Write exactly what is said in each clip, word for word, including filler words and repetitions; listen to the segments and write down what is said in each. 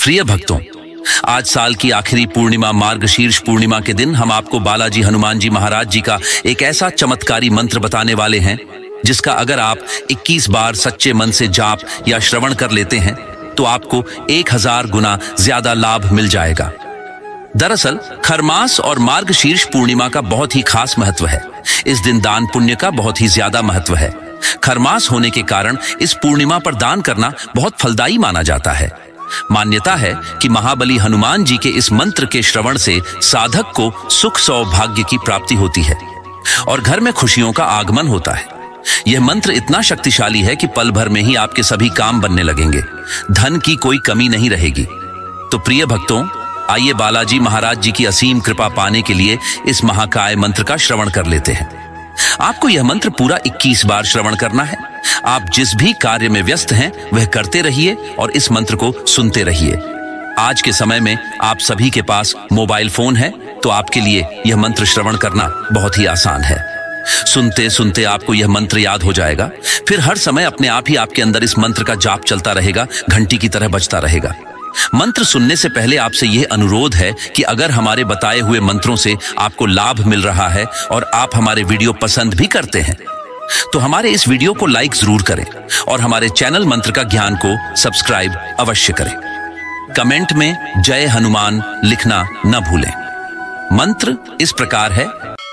प्रिय भक्तों, आज साल की आखिरी पूर्णिमा मार्गशीर्ष पूर्णिमा के दिन हम आपको बालाजी हनुमान जी महाराज जी का एक ऐसा चमत्कारी मंत्र बताने वाले हैं जिसका अगर आप इक्कीस बार सच्चे मन से जाप या श्रवण कर लेते हैं तो आपको एक हजार गुना ज्यादा लाभ मिल जाएगा। दरअसल खरमास और मार्गशीर्ष पूर्णिमा का बहुत ही खास महत्व है। इस दिन दान पुण्य का बहुत ही ज्यादा महत्व है। खरमास होने के कारण इस पूर्णिमा पर दान करना बहुत फलदायी माना जाता है। मान्यता है कि महाबली हनुमान जी के इस मंत्र के श्रवण से साधक को सुख सौभाग्य की प्राप्ति होती है और घर में खुशियों का आगमन होता है। यह मंत्र इतना शक्तिशाली है कि पल भर में ही आपके सभी काम बनने लगेंगे, धन की कोई कमी नहीं रहेगी। तो प्रिय भक्तों, आइए बालाजी महाराज जी की असीम कृपा पाने के लिए इस महाकाय मंत्र का श्रवण कर लेते हैं। आपको यह मंत्र पूरा इक्कीस बार श्रवण करना है। आप जिस भी कार्य में व्यस्त हैं वह करते रहिए और इस मंत्र को सुनते रहिए। आज के समय में आप सभी के पास मोबाइल फोन है तो आपके लिए यह मंत्र श्रवण करना बहुत ही आसान है। सुनते सुनते आपको यह मंत्र याद हो जाएगा, फिर हर समय अपने आप ही आपके अंदर इस मंत्र का जाप चलता रहेगा, घंटी की तरह बजता रहेगा। मंत्र सुनने से पहले आपसे यह अनुरोध है कि अगर हमारे बताए हुए मंत्रों से आपको लाभ मिल रहा है और आप हमारे वीडियो पसंद भी करते हैं तो हमारे इस वीडियो को लाइक जरूर करें और हमारे चैनल मंत्र का ज्ञान को सब्सक्राइब अवश्य करें। कमेंट में जय हनुमान लिखना न भूलें। मंत्र इस प्रकार है।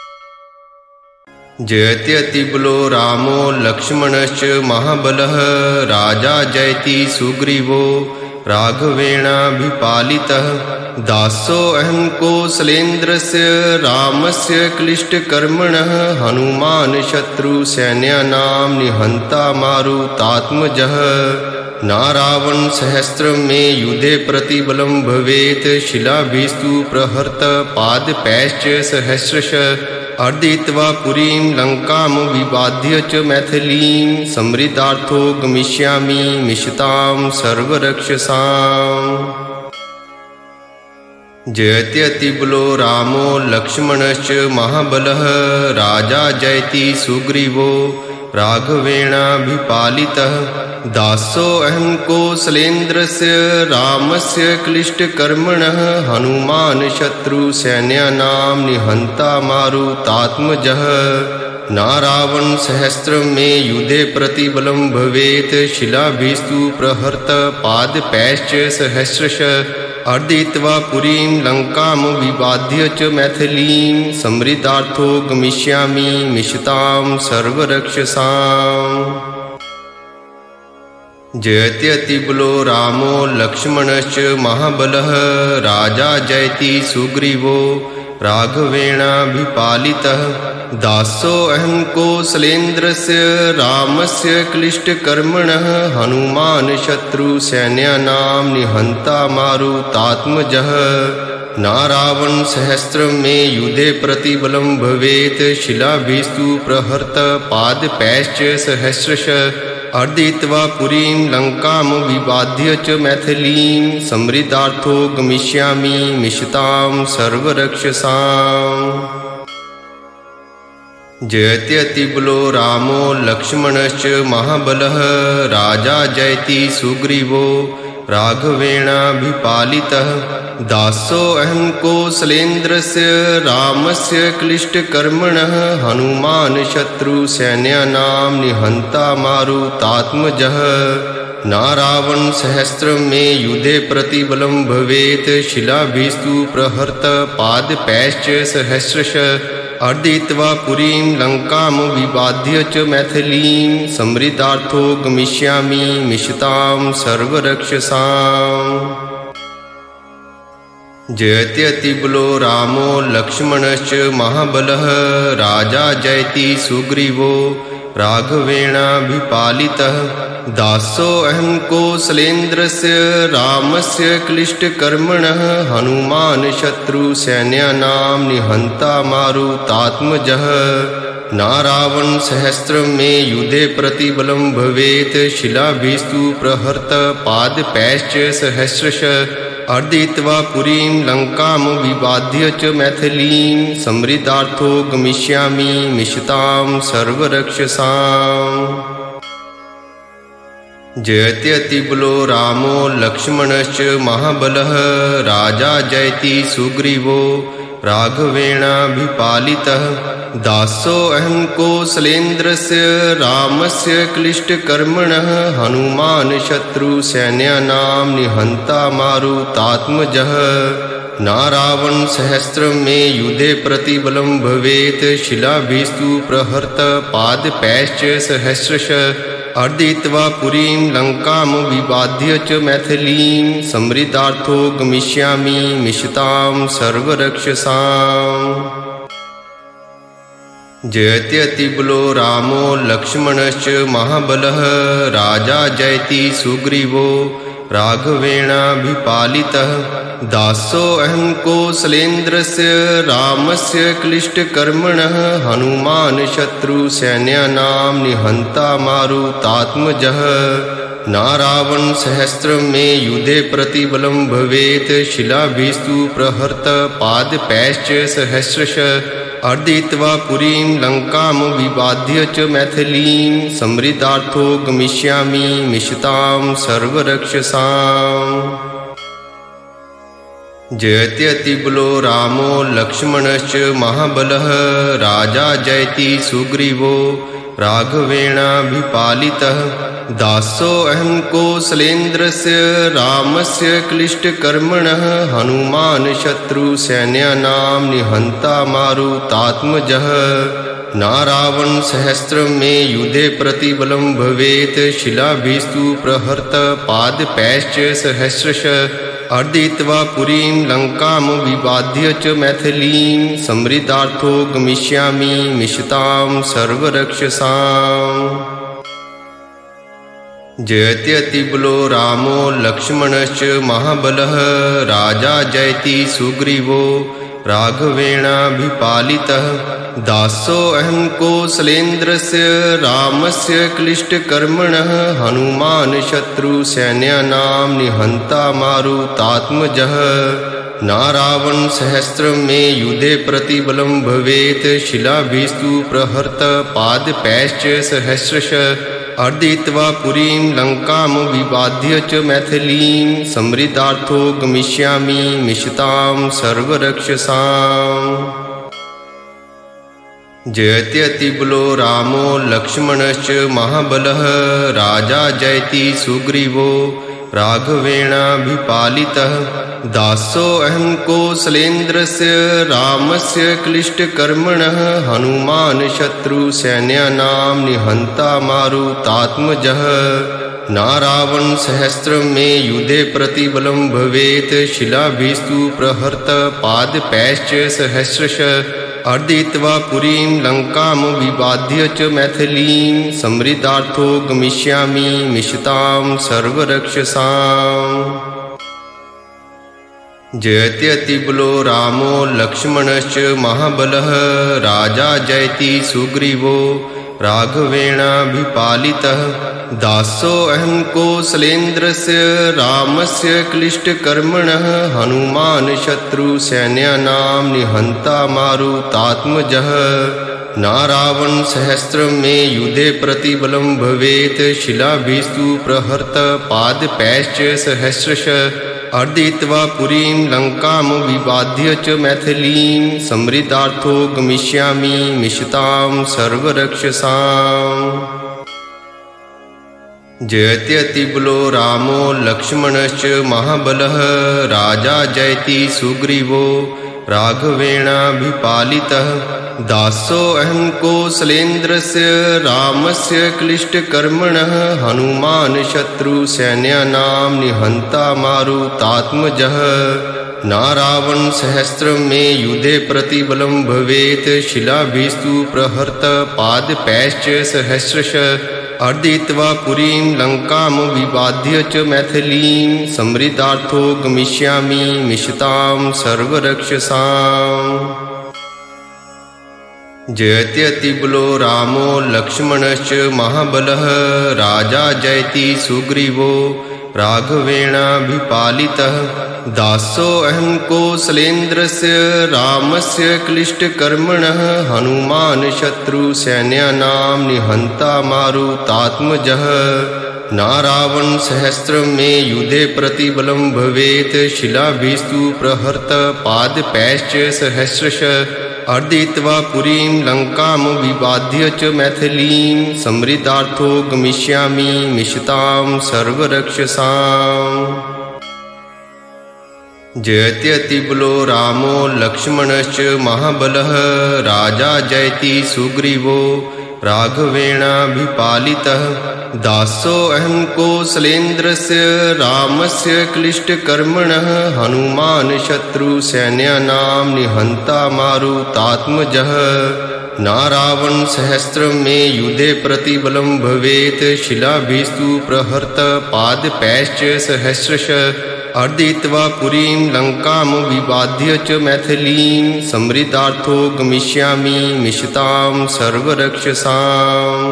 जयत्यति बलो रामो लक्ष्मणश्च महाबलः राजा जयति सुग्रीवो राघवेणाभिपालितः दासोऽहं कौसलेन्द्रस्य रामस्य क्लिष्टकर्मणः हनुमान् शत्रुसैन्यानां निहन्ता मारुतात्मजः नारावण सहस्रं मे युधे प्रतिबलं भवेत् शिलाभिस्तु प्रहर्त पादपैश्च सहस्रशः अर्दित्वा पुरीं लंकां विबाध्य च मैथिलीं समृतार्थो गमिष्यामि मिषतां सर्वरक्षसाम्। जयत्यति बलो रामो लक्ष्मणश्च महाबलः राजा जयति सुग्रीवो राघवेणाभिपालितः दासोऽहं कौसलेन्द्रस्य रामस्य क्लिष्टकर्मणः हनुमान् शत्रुसैन्यानां निहन्ता मारुतात्मजः नारावण सहस्रं मे युधे प्रतिबलं भवेत् शिलाभिस्तु प्रहर्त पादपैश्च सहस्रशः अर्दित्वा पुरीं लंकां विबाध्य च मैथिलीं समृतार्थो गमिष्यामि मिषतां सर्वरक्षसाम्। जयत्यति बलो रामो लक्ष्मणश्च महाबलः राजा जयति सुग्रीवो राघवेणाभिपालितः दासोऽहं कौसलेन्द्रस्य रामस्य क्लिष्टकर्मणः हनुमान् शत्रुसैन्यानां निहन्ता मारुतात्मजः नारावण सहस्रं मे युधे प्रतिबलं भवेत् शिलाभिस्तु प्रहर्त पादपैश्च सहस्रशः अर्दित्वा पुरीं लंकां विबाध्य च मैथिलीं समृतार्थो गमिष्यामि मिषतां सर्वरक्षसाम्। जयत्यति बलो रामो लक्ष्मणश्च महाबलः राजा जयति सुग्रीवो राघवेणाभिपालितः दासोऽहं कौसलेन्द्रस्य रामस्य क्लिष्टकर्मणः हनुमान् शत्रुसैन्यानां निहन्ता मारुतात्मजः नारावण सहस्रं मे युधे प्रतिबलं भवेत् शिलाभिस्तु प्रहर्त पादपैश्च सहस्रशः अर्दित्वा पुरीं लंकां विबाध्य च मैथिलीं समृतार्थो गमिष्यामि मिषतां सर्वरक्षसाम्। जयत्यति बलो रामो लक्ष्मणश्च महाबलः राजा जयति सुग्रीवो राघवेणाभिपालितः दासोऽहं कौसलेन्द्रस्य रामस्य क्लिष्टकर्मणः हनुमान् शत्रुसैन्यानां निहन्ता मारुतात्मजः नारावण सहस्रं मे युधे प्रतिबलं भवेत् शिलाभिस्तु प्रहर्त पादपैश्च सहस्रशः अर्दित्वा पुरीं लंकां विबाध्य च मैथिलीं समृतार्थो गमिष्यामि मिषतां सर्वरक्षसाम्। जयत्यतिबलो रामो लक्ष्मणश्च महाबलः राजा जयति सुग्रीवो राघवेणाभिपालितः दासोऽहं कौसलेन्द्रस्य रामस्य क्लिष्टकर्मणः हनुमान् शत्रुसैन्यानां निहन्ता मारुतात्मजः नारावण सहस्रं मे युधे प्रतिबलं भवेत् शिलाभिस्तु प्रहर्त पादपैश्च सहस्रश अर्दित्वा पुरीं लंकां विबाध्य च मैथिलीं समृतार्थो गमिष्यामि मिषतां सर्वरक्षसाम् जयत्यतिबलो रामो लक्ष्मणश्च महाबलः राजा जयति सुग्रीवो राघवेणाभिपालितः दासोऽहं कौसलेन्द्रस्य रामस्य क्लिष्टकर्मणः हनुमान् शत्रुसैन्यानां निहन्ता मारुतात्मजः नारावण सहस्रं मे युधे प्रतिबलं भवेत् शिलाभिस्तु प्रहर्त पादपैश्च सहस्रश अर्दित्वा पुरीं लंकां विबाध्य च मैथिलीं समृतार्थो गमिष्यामि मिषतां सर्वरक्षसाम् जयत्यतिबलो रामो लक्ष्मणश्च महाबलः राजा जयति सुग्रीवो राघवेणाभिपालितः दासोऽहं कौसलेन्द्रस्य रामस्य क्लिष्टकर्मणः हनुमान् शत्रुसैन्यानां निहन्ता मारुतात्मजः नारावण सहस्रं मे युधे प्रतिबलं भवेत् शिलाभिस्तु प्रहर्त पादपैश्च सहस्रश अर्दित्वा पुरीं लंकां विबाध्य च मैथिलीं समृतार्थो गमिष्यामि मिषतां सर्वरक्षसाम् जयत्यतिबलो रामो लक्ष्मणश्च महाबलः राजा जयति सुग्रीवो राघवेणाभिपालितः दासोऽहं कौसलेन्द्रस्य रामस्य क्लिष्टकर्मणः हनुमान् शत्रुसैन्यानां निहन्ता मारुतात्मजः नारावण सहस्रं मे युधे प्रतिबलं भवेत् शिलाभिस्तु प्रहर्त पादपैश्च सहस्रश अर्दित्वा पुरीं लंकां विबाध्य च मैथिलीं समृतार्थो गमिष्यामि मिषतां सर्वरक्षसाम् जयत्यतिबलो रामो लक्ष्मणश्च महाबलः राजा जयति सुग्रीवो राघवेणाभिपालितः दासोऽहं कौसलेन्द्रस्य रामस्य क्लिष्टकर्मणः हनुमान् शत्रुसैन्यानां निहन्ता मारुतात्मजः नारावण सहस्रं मे युधे प्रतिबलं भवेत् शिलाभिस्तु प्रहर्त पादपैश्च सहस्रश अर्दित्वा पुरीं लंकां विबाध्य च मैथिलीं समृतार्थो गमिष्यामि मिषतां सर्वरक्षसाम् जयत्यतिबलो रामो लक्ष्मणश्च महाबलः राजा जयति सुग्रीवो राघवेणाभिपालितः दासोऽहं कौसलेन्द्रस्य रामस्य क्लिष्टकर्मणः हनुमान् शत्रुसैन्यानां निहन्ता मारुतात्मजः नारावण सहस्रं मे युधे प्रतिबलं भवेत् शिलाभिस्तु प्रहर्त पादपैश्च सहस्रश अर्दित्वा पुरीं लंकां विबाध्य च मैथिलीं समृतार्थो गमिष्यामि मिषतां सर्वरक्षसाम् जयत्यतिबलो रामो लक्ष्मणश्च महाबलः राजा जयति सुग्रीवो राघवेणाभिपालितः दासोऽहं कौसलेन्द्रस्य रामस्य क्लिष्टकर्मणः हनुमान् शत्रुसैन्यानां निहन्ता मारुतात्मजः नारावण सहस्रं मे युधे प्रतिबलं भवेत् शिलाभिस्तु प्रहर्त पादपैश्च सहस्रश अर्दित्वा पुरीं लंकां विबाध्य च मैथिलीं समृतार्थो गमिष्यामि मिषतां सर्वरक्षसाम् जयत्यतिबलो रामो लक्ष्मणश्च महाबलः राजा जयति सुग्रीवो राघवेणाभिपालितः दासोऽहं कौसलेन्द्रस्य रामस्य क्लिष्टकर्मणः हनुमान् शत्रुसैन्यानां निहन्ता मारुतात्मजः नारावण सहस्रम में युधे प्रतिबलं भवेत् शिलाभिस्तु प्रहर्त पादपैश्च सहस्रश अर्दित्वा पुरीं लंकां विबाध्य च मैथिलीं समृतार्थो गमिष्यामि मिषतां सर्वरक्षसाम्। जयत्यतिबलो रामो लक्ष्मणश्च महाबलः राजा जयति सुग्रीवो राघवेणाभिपालितः दासोऽहं कौसलेन्द्रस्य रामस्य क्लिष्टकर्मणः हनुमान् शत्रुसैन्यानां निहन्ता मारुतात्मजः। नारावण सहस्रम में युधे प्रतिबलं भवेत् शिलाभिस्तु प्रहर्त पादपैश्च सहस्रश अर्दित्वा पुरीं लंकां विबाध्य च मैथिलीं समृतार्थो गमिष्यामि मिषतां सर्वरक्षसाम्।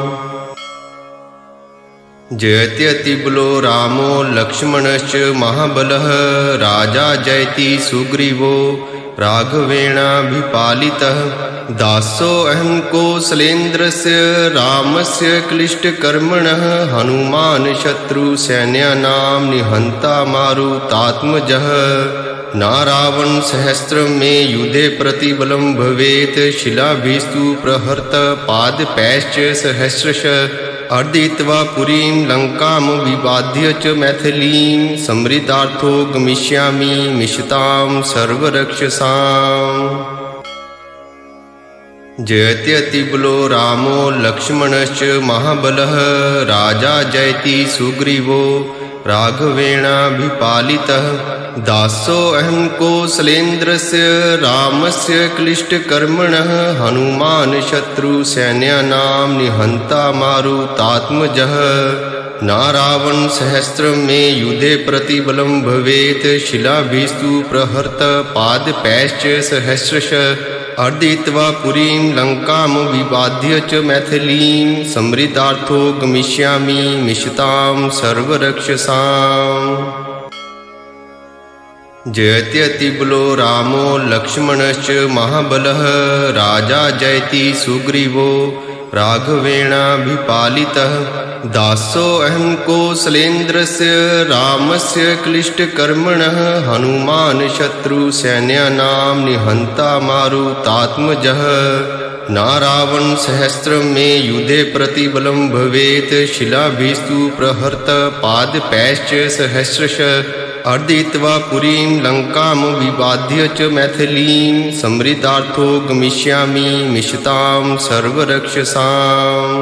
जयत्यतिबलो रामो लक्ष्मणश्च महाबलः राजा जयति सुग्रीवो राघवेणाभिपालितः दासोऽहं कौसलेन्द्रस्य रामस्य क्लिष्टकर्मणः हनुमान् शत्रुसैन्यानां निहन्ता मारुतात्मजः। नारावण सहस्रम में युधे प्रतिबलं भवेत् शिलाभिस्तु प्रहर्त पादपैश्च सहस्रश अर्दित्वा पुरीं लंकां विबाध्य च मैथिलीं समृतार्थो गमिष्यामि मिषतां सर्वरक्षसाम्। जयत्यतिबलो रामो लक्ष्मणश्च महाबलः राजा जयति सुग्रीवो राघवेणाभिपालितः दासोऽहं कौसलेन्द्रस्य रामस्य क्लिष्टकर्मणः हनुमान् शत्रुसैन्यानां निहन्ता मारुतात्मजः। नारावण सहस्रम में युधे प्रतिबलं भवेत् शिलाभिस्तु प्रहर्त पादपैश्च सहस्रश अर्दित्वा पुरीं लंकां विबाध्य च मैथिलीं समृतार्थो गमिष्यामि मिषतां सर्वरक्षसाम्। जयत्यतिबलो रामो लक्ष्मणश्च महाबलः राजा जयति सुग्रीवो राघवेणाभिपालितः दासोऽहं कौसलेन्द्रस्य रामस्य क्लिष्टकर्मणः हनुमान् शत्रुसैन्यानां निहन्ता मारुतात्मजः। नारावण सहस्रम में युधे प्रतिबलं भवेत् शिलाभिस्तु प्रहर्त पादपैश्च सहस्रश अर्दित्वा पुरीं लंकां विबाध्य च मैथिलीं समृतार्थो गमिष्यामि मिषतां सर्वरक्षसाम्।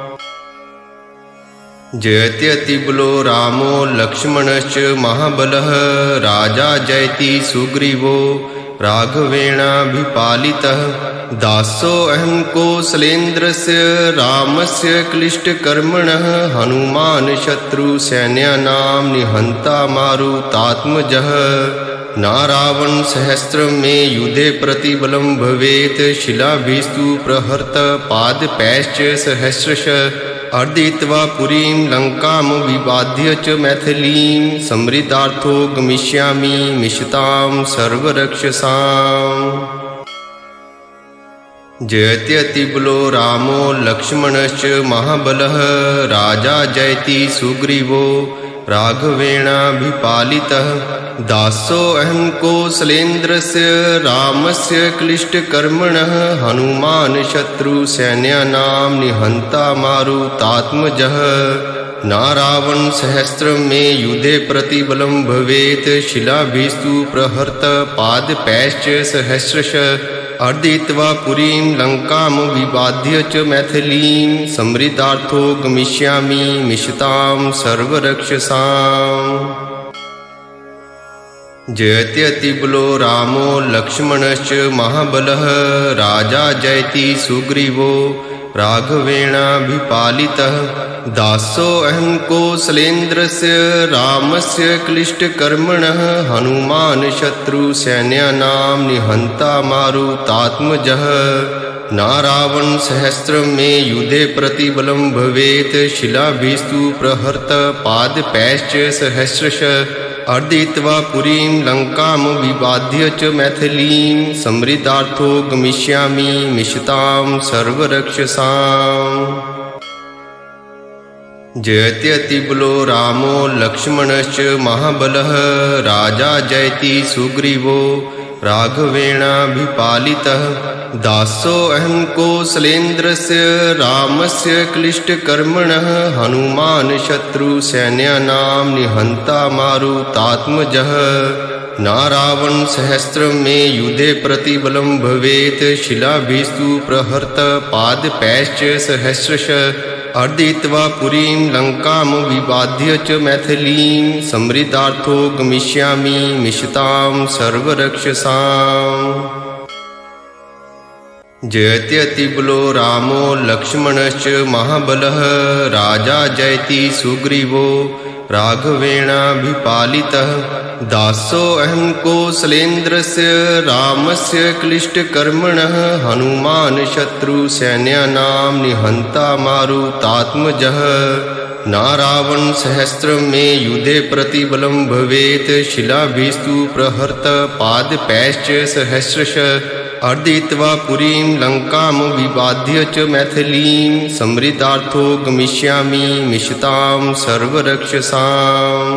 जयत्यतिबलो रामो लक्ष्मणश्च महाबलः राजा जयति सुग्रीवो राघवेणाभिपालितः दासोऽहं कौसलेन्द्रस्य रामस्य क्लिष्टकर्मणः हनुमान् शत्रुसैन्यानां निहन्ता मारुतात्मजः। नारावण सहस्रम में युधे प्रतिबलं भवेत् शिलाभिस्तु प्रहर्त पादपैश्च सहस्रश अर्दित्वा पुरीं लंकां विबाध्य च मैथिलीं समृतार्थो गमिष्यामि मिषतां सर्वरक्षसाम्। जयत्यतिबलो रामो लक्ष्मणश्च महाबलः राजा जयति सुग्रीवो राघवेणाभिपालितः दासोऽहं कौसलेन्द्रस्य रामस्य क्लिष्टकर्मणः हनुमान् शत्रुसैन्यानां निहन्ता मारुतात्मजः। नारावण सहस्रम में युधे प्रतिबलं भवेत् शिलाभिस्तु प्रहर्त पादपैश्च सहस्रश अर्दित्वा पुरीं लंकां विबाध्य च मैथिलीं समृतार्थो गमिष्यामि मिषतां सर्वरक्षसाम्। जयत्यतिबलो रामो लक्ष्मणश्च महाबलः राजा जयति सुग्रीवो राघवेणाभिपालितः दासोऽहं कौसलेन्द्रस्य रामस्य क्लिष्टकर्मणः हनुमान् शत्रुसैन्यानां निहन्ता मारुतात्मजः। नारावण सहस्रम में युधे प्रतिबलं भवेत् शिलाभिस्तु प्रहर्त पादपैश्च सहस्रश अर्दित्वा पुरीं लंकां विबाध्य च मैथिलीं समृतार्थो गमिष्यामि मिषतां सर्वरक्षसाम्। जयत्यतिबलो रामो लक्ष्मणश्च महाबलः राजा जयति सुग्रीवो राघवेणाभिपालितः दासोऽहं कौसलेन्द्रस्य रामस्य क्लिष्टकर्मणः हनुमान् शत्रुसैन्यानां निहन्ता मारुतात्मजः नारावण सहस्रं मे युधे प्रतिबलं भवेत् शिलाभिस्तु प्रहर्त पादपैश्च सहस्रशः अर्दित्वा पुरीं लंकां विबाध्य च मैथिलीं समृतार्थो गमिष्यामि मिषतां सर्वरक्षसाम् जयत्यतिबलो रामो लक्ष्मणश्च महाबलः राजा जयति सुग्रीवो राघवेणाभिपालितः दासोऽहं कौसलेन्द्रस्य रामस्य क्लिष्टकर्मणः हनुमान् शत्रुसैन्यानां निहन्ता मारुतात्मजः नारावण सहस्रं मे युधे प्रतिबलं भवेत् शिलाभिस्तु प्रहर्त पादपैश्च सहस्रशः अर्दित्वा पुरीं लंकां विबाध्य च मैथिलीं समृतार्थो गमिष्यामि मिषतां सर्वरक्षसाम्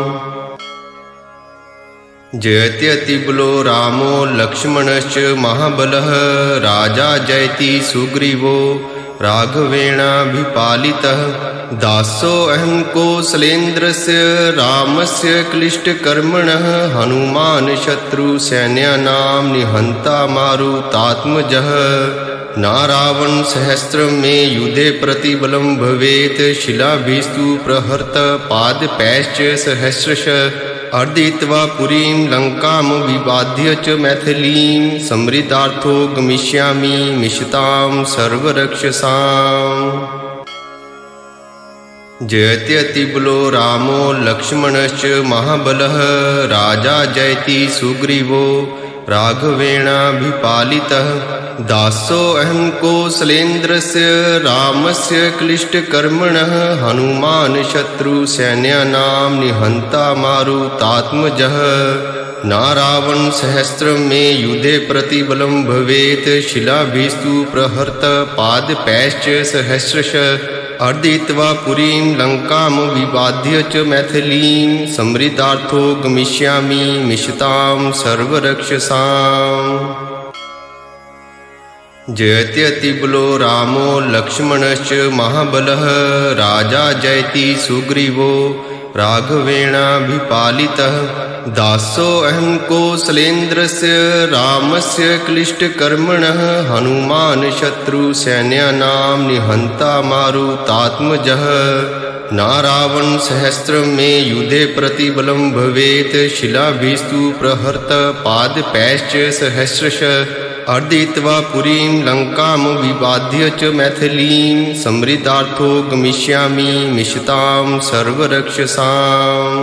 जयत्यतिबलो रामो लक्ष्मणश्च महाबलः राजा जयति सुग्रीवो राघवेणाभिपालितः दासोऽहं कौसलेन्द्रस्य रामस्य क्लिष्टकर्मणः हनुमान् शत्रुसैन्यानां निहन्ता मारुतात्मजः नारावण सहस्रं मे युधे प्रतिबलं भवेत् शिलाभिस्तु प्रहर्त पादपैश्च सहस्रशः अर्दित्वा पुरीं लंकां विबाध्य च मैथिलीं समृतार्थो गमिष्यामि मिषतां सर्वरक्षसाम् जयत्यतिबलो रामो लक्ष्मणश्च महाबलः राजा जयति सुग्रीवो राघवेणाभिपालितः दासोऽहं कौसलेन्द्रस्य रामस्य क्लिष्टकर्मणः हनुमान् शत्रुसैन्यानां निहन्ता मारुतात्मजः नारावण सहस्रं मे युधे प्रतिबलं भवेत् शिलाभिस्तु प्रहर्त पादपैश्च सहस्रशः अर्दित्वा पुरीं लंकां विबाध्य च मैथिलीं समृतार्थो गमिष्यामि मिषतां सर्वरक्षसाम् जयत्यतिबलो रामो लक्ष्मणश्च महाबलः राजा जयति सुग्रीवो राघवेणाभिपालितः दासोऽहं कौसलेन्द्रस्य रामस्य क्लिष्टकर्मणः हनुमान् शत्रुसैन्यानां निहन्ता मारुतात्मजः नारावण सहस्रं मे युधे प्रतिबलं भवेत् शिलाभिस्तु प्रहर्त पादपैश्च सहस्रशः अर्दित्वा पुरीं लंकां विबाध्य च मैथिलीं समृतार्थो गमिष्यामि मिषतां सर्वरक्षसाम्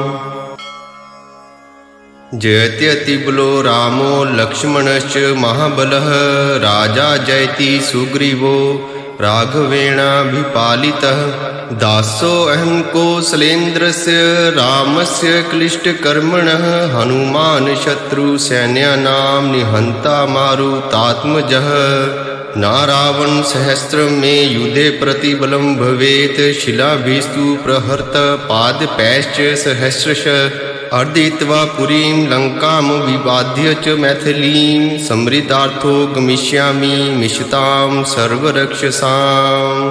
जयत्यतिबलो रामो लक्ष्मणश्च महाबलः राजा जयति सुग्रीवो राघवेणाभिपालितः दासोऽहं कौसलेन्द्रस्य रामस्य क्लिष्टकर्मणः हनुमान् शत्रुसैन्यानां निहन्ता मारुतात्मजः नारावण सहस्रं मे युधे प्रतिबलं भवेत् शिलाभिस्तु प्रहर्त पादपैश्च सहस्रशः अर्दित्वा पुरीं लंकां विबाध्य च मैथिलीं समृतार्थो गमिष्यामि मिषतां सर्वरक्षसाम्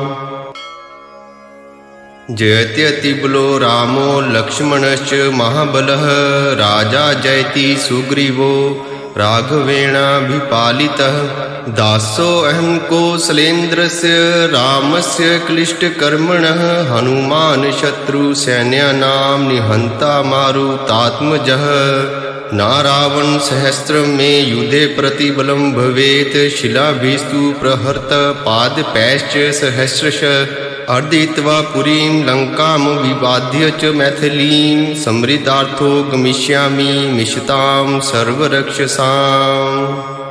जयत्यतिबलो रामो लक्ष्मणश्च महाबलः राजा जयति सुग्रीवो राघवेणाभिपालितः दासोऽहं कौसलेन्द्रस्य रामस्य क्लिष्टकर्मणः हनुमान् शत्रुसैन्यानां निहन्ता मारुतात्मजः नारावण सहस्रं मे युधे प्रतिबलं भवेत् शिलाभिस्तु प्रहर्त पादपैश्च सहस्रशः अर्दित्वा पुरीं लंकां विबाध्य च मैथिलीं समृतार्थो गमिष्यामि मिषतां सर्वरक्षसाम्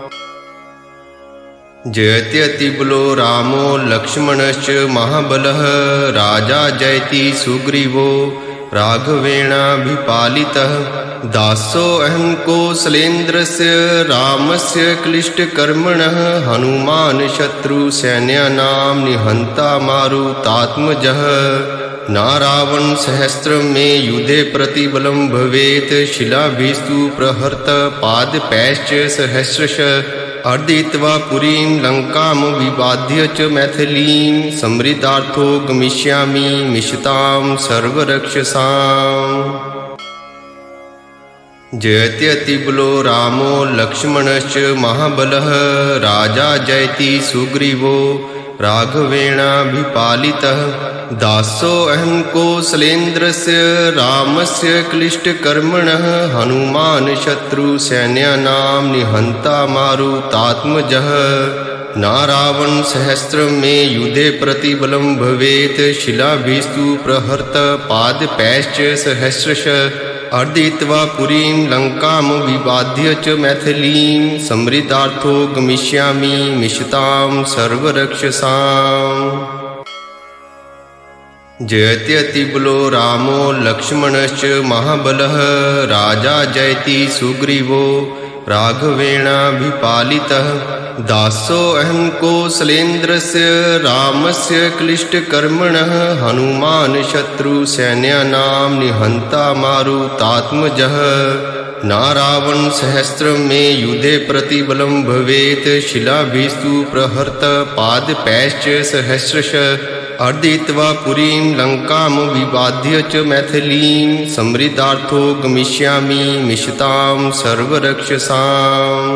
जयत्यतिबलो रामो लक्ष्मणश्च महाबलः राजा जयति सुग्रीवो राघवेणाभिपालितः दासोऽहं कौसलेन्द्रस्य रामस्य क्लिष्टकर्मणः हनुमान् शत्रुसैन्यानां निहन्ता मारुतात्मजः नारावण सहस्रम में युधे प्रतिबलं भवेत् शिलाभिस्तु प्रहर्त पादपैश्च सहस्रश अर्दित्वा पुरीं लंकां विबाध्य च मैथिलीं समृतार्थो गमिष्यामि मिषतां सर्वरक्षसाम्। जयत्यतिबलो रामो लक्ष्मणश्च महाबलः राजा जयति सुग्रीवो राघवेणाभिपालितः दासोऽहं कौसलेन्द्रस्य रामस्य क्लिष्टकर्मणः हनुमान् शत्रुसैन्यानां निहन्ता मारुतात्मजः। नारावण सहस्रम में युधे प्रतिबलं भवेत् शिलाभिस्तु प्रहर्त पादपैश्च सहस्रश अर्दित्वा पुरीं लंकां विबाध्य च मैथिलीं समृतार्थो गमिष्यामि मिषतां सर्वरक्षसाम्। जयत्यतिबलो रामो लक्ष्मणश्च महाबलः राजा जयति सुग्रीवो राघवेणाभिपालितः दासोऽहं कौसलेन्द्रस्य रामस्य क्लिष्टकर्मणः हनुमान् शत्रुसैन्यानां निहन्ता मारुतात्मजः। नारावण सहस्रम में युधे प्रतिबलं भवेत् शिलाभिस्तु प्रहर्त पादपैश्च सहस्रश अर्दित्वा पुरीं लंकां विबाध्य च मैथिलीं समृतार्थो गमिष्यामि मिषतां सर्वरक्षसाम्।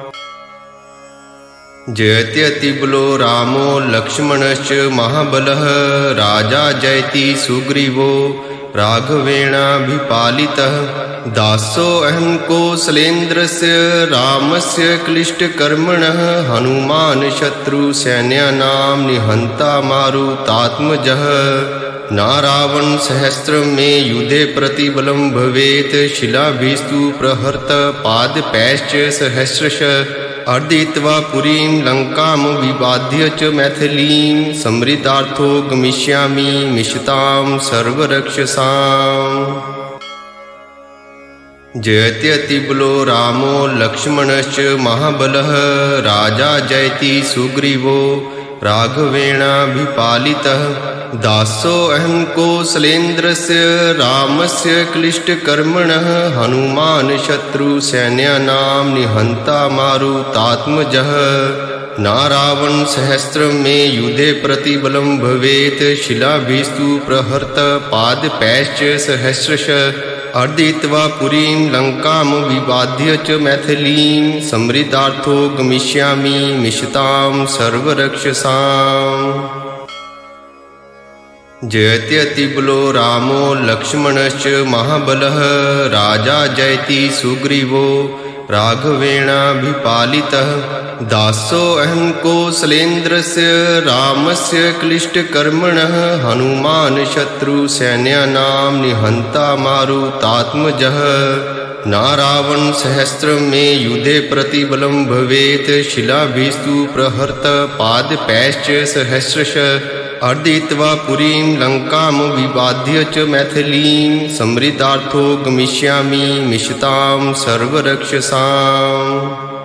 जयत्यतिबलो रामो लक्ष्मणश्च महाबलः राजा जयति सुग्रीवो राघवेणाभिपालितः दासोऽहं कौसलेन्द्रस्य रामस्य क्लिष्टकर्मणः हनुमान् शत्रुसैन्यानां निहन्ता मारुतात्मजः। नारावण सहस्रम में युधे प्रतिबलं भवेत् शिलाभिस्तु प्रहर्त पादपैश्च सहस्रश अर्दित्वा पुरीं लंकां विबाध्य च मैथिलीं समृतार्थो गमिष्यामि मिषतां सर्वरक्षसाम्। जयत्यतिबलो रामो लक्ष्मणश्च महाबलः राजा जयति सुग्रीवो राघवेणाभिपालितः दासोऽहं कौसलेन्द्रस्य रामस्य क्लिष्टकर्मणः हनुमान् शत्रुसैन्यानां निहन्ता मारुतात्मजः। नारावण सहस्रम में युधे प्रतिबलं भवेत् शिलाभिस्तु प्रहर्त पादपैश्च सहस्रश अर्दित्वा पुरीं लंकां विबाध्य च मैथिलीं समृतार्थो गमिष्यामि मिषतां सर्वरक्षसाम्। जयत्यतिबलो रामो लक्ष्मणश्च महाबलः राजा जयति सुग्रीवो राघवेणाभिपालितः दासोऽहं कौसलेन्द्रस्य रामस्य क्लिष्टकर्मणः हनुमान् शत्रुसैन्यानां निहन्ता मारुतात्मजः। नारावण सहस्रम में युधे प्रतिबलं भवेत् शिलाभिस्तु प्रहर्त पादपैश्च सहस्रश अर्दित्वा पुरीं लंकां विबाध्य च मैथिलीं समृतार्थो गमिष्यामि मिषतां सर्वरक्षसाम्।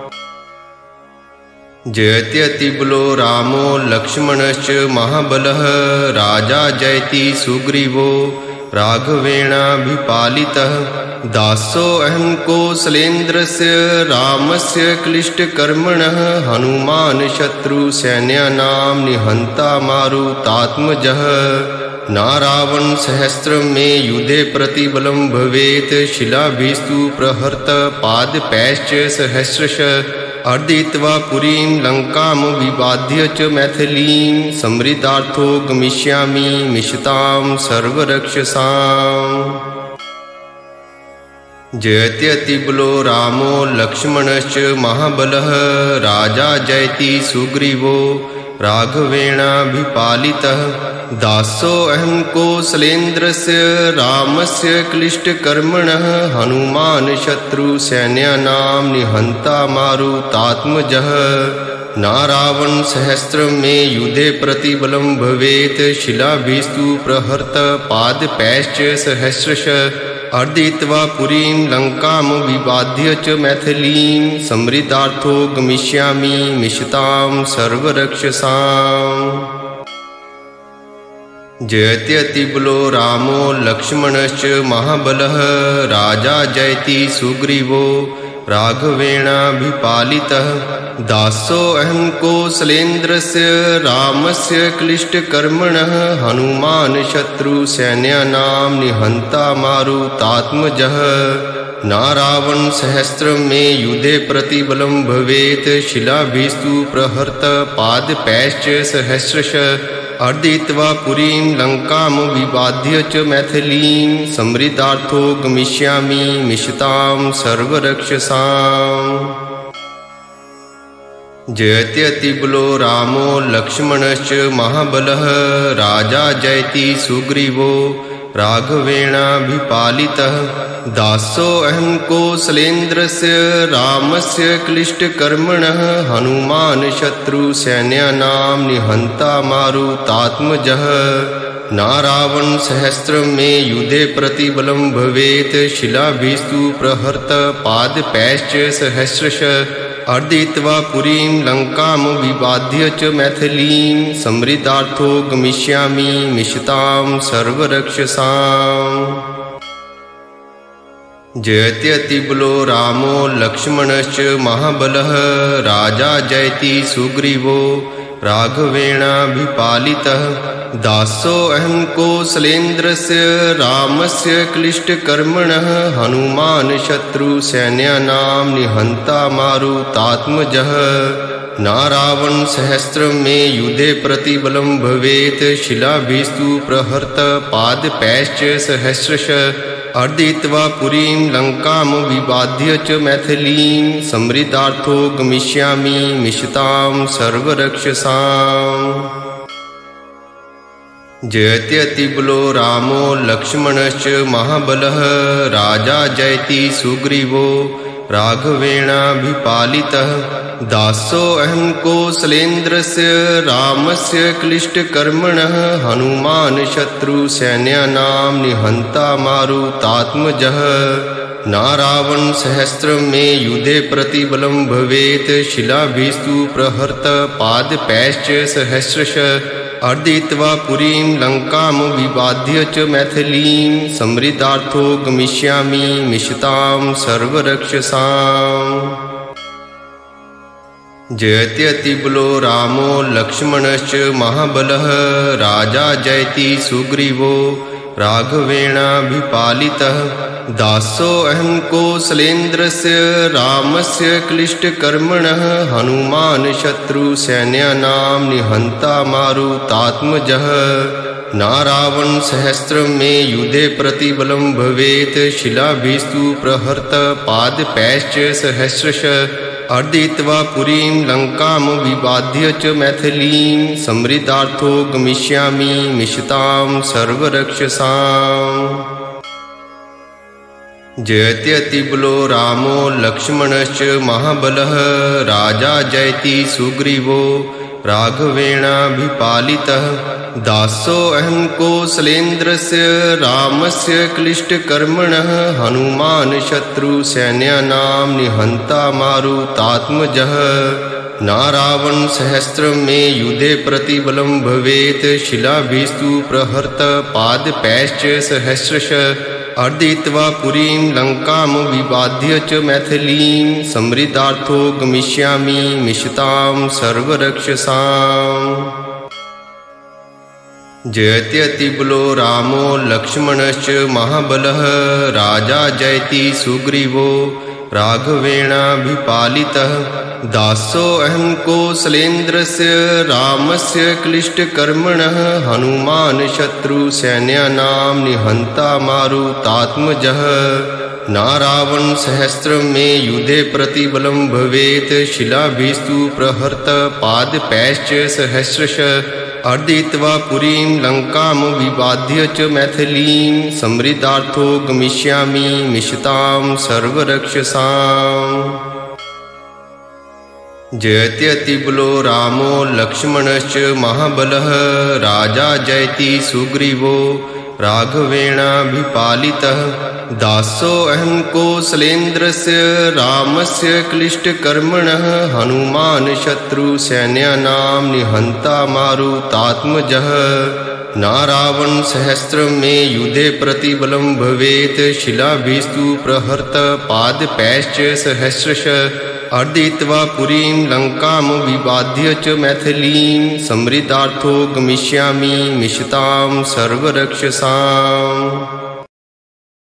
जयत्यतिबलो रामो लक्ष्मणश्च महाबलः राजा जयति सुग्रीवो राघवेणाभिपालितः दासोऽहं कौसलेन्द्रस्य रामस्य क्लिष्टकर्मणः हनुमान् शत्रुसैन्यानां निहन्ता मारुतात्मजः। नारावण सहस्रम में युधे प्रतिबलं भवेत् शिलाभिस्तु प्रहर्त पादपैश्च सहस्रश अर्दित्वा पुरीं लंकां विबाध्य च मैथिलीं समृतार्थो गमिष्यामि मिषतां सर्वरक्षसाम्। जयत्यतिबलो रामो लक्ष्मणश्च महाबलः राजा जयति सुग्रीवो राघवेणाभिपालितः दासोऽहं कौसलेन्द्रस्य रामस्य क्लिष्टकर्मणः हनुमान् शत्रुसैन्यानां निहन्ता मारुतात्मजः। नारावण सहस्रम में युधे प्रतिबलं भवेत् शिलाभिस्तु प्रहर्त पादपैश्च सहस्रश अर्दित्वा पुरीं लंकां विबाध्य च मैथिलीं समृतार्थो गमिष्यामि मिषतां सर्वरक्षसाम्। जयत्यतिबलो रामो लक्ष्मणश्च महाबलः राजा जयति सुग्रीवो राघवेणाभिपालितः दासोऽहं कौसलेन्द्रस्य रामस्य क्लिष्टकर्मणः हनुमान् शत्रुसैन्यानां निहन्ता मारुतात्मजः नारावण सहस्रं मे युधे प्रतिबलं भवेत् शिलाभिस्तु प्रहर्त पादपैश्च सहस्रशः अर्दित्वा पुरीं लंकां विबाध्य च मैथिलीं समृतार्थो गमिष्यामि मिषतां सर्वरक्षसाम्। जयत्यतिबलो रामो लक्ष्मणश्च महाबलः राजा जयति सुग्रीवो राघवेणाभिपालितः दासोऽहं कौसलेन्द्रस्य रामस्य क्लिष्टकर्मणः हनुमान् शत्रुसैन्यानां निहन्ता मारुतात्मजः नारावण सहस्रं मे युधे प्रतिबलं भवेत् शिलाभिस्तु प्रहर्त पादपैश्च सहस्रशः अर्दित्वा पुरीं लंकां विबाध्य च मैथिलीं समृतार्थो गमिष्यामि मिषतां सर्वरक्षसाम्। जयत्यतिबलो रामो लक्ष्मणश्च महाबलः राजा जयति सुग्रीवो राघवेणाभिपालितः दासोऽहं कौसलेन्द्रस्य रामस्य क्लिष्टकर्मणः हनुमान् शत्रुसैन्यानां निहन्ता मारुतात्मजः नारावण सहस्रं मे युधे प्रतिबलं भवेत् शिलाभिस्तु प्रहर्त पादपैश्च सहस्रशः अर्दित्वा पुरीं लंकां विबाध्य च मैथिलीं समृतार्थो गमिष्यामि मिषतां सर्वरक्षसाम्। जयत्यतिबलो रामो लक्ष्मणश्च महाबलः राजा जयति सुग्रीवो राघवेणाभिपालितः दासोऽहं कौसलेन्द्रस्य रामस्य क्लिष्टकर्मणः हनुमान् शत्रुसैन्यानां निहन्ता मारुतात्मजः नारावण सहस्रं मे युधे प्रतिबलं भवेत् शिलाभिस्तु प्रहर्त पादपैश्च सहस्रशः अर्दित्वा पुरीं लंकां विबाध्य च मैथिलीं समृतार्थो गमिष्यामि मिषतां सर्वरक्षसाम्। जयत्यतिबलो रामो लक्ष्मणश्च महाबलः राजा जयति सुग्रीवो राघवेणाभिपालितः दासोऽहं कौसलेन्द्रस्य रामस्य क्लिष्टकर्मणः हनुमान् शत्रुसैन्यानां निहन्ता मारुतात्मजः नारावण सहस्रं मे युधे प्रतिबलं भवेत् शिलाभिस्तु प्रहर्त पादपैश्च सहस्रशः अर्दित्वा पुरीं लंकां विबाध्य च मैथिलीं समृतार्थो गमिष्यामि मिषतां सर्वरक्षसाम्। जयत्यतिबलो रामो लक्ष्मणश्च महाबलः राजा जयति सुग्रीवो राघवेणाभिपालितः दासोऽहं कौसलेन्द्रस्य रामस्य क्लिष्टकर्मणः हनुमान् शत्रुसैन्यानां निहन्ता मारुतात्मजः नारावण सहस्रं मे युधे प्रतिबलं भवेत् शिलाभिस्तु प्रहर्त पादपैश्च सहस्रशः अर्दित्वा पुरीं लंकां विबाध्य च मैथिलीं समृतार्थो गमिष्यामि मिषतां सर्वरक्षसाम्। जयत्यतिबलो रामो लक्ष्मणश्च महाबलः राजा जयति सुग्रीवो राघवेणाभिपालितः दासोऽहं कौसलेन्द्रस्य रामस्य क्लिष्टकर्मणः हनुमान् शत्रुसैन्यानां निहन्ता मारुतात्मजः नारावण सहस्रं मे युधे प्रतिबलं भवेत् शिलाभिस्तु प्रहर्त पादपैश्च सहस्रशः अर्दित्वा पुरीं लंकां विबाध्य च मैथिलीं समृतार्थो गमिष्यामि मिषतां सर्वरक्षसाम्। जयत्यतिबलो रामो लक्ष्मणश्च महाबलः राजा जयति सुग्रीवो राघवेणाभिपालितः दासोऽहं कौसलेन्द्रस्य रामस्य क्लिष्टकर्मणः हनुमान् शत्रुसैन्यानां निहन्ता मारुतात्मजः नारावण सहस्र में युधे प्रतिबलं भवेत् शिलाभिस्तु प्रहर्त पादपैश्च सहस्रश अर्दित्वा पुरीं लंकां विबाध्य च मैथिलीं समृतार्थो गमिष्यामि मिषतां सर्वरक्षसाम्।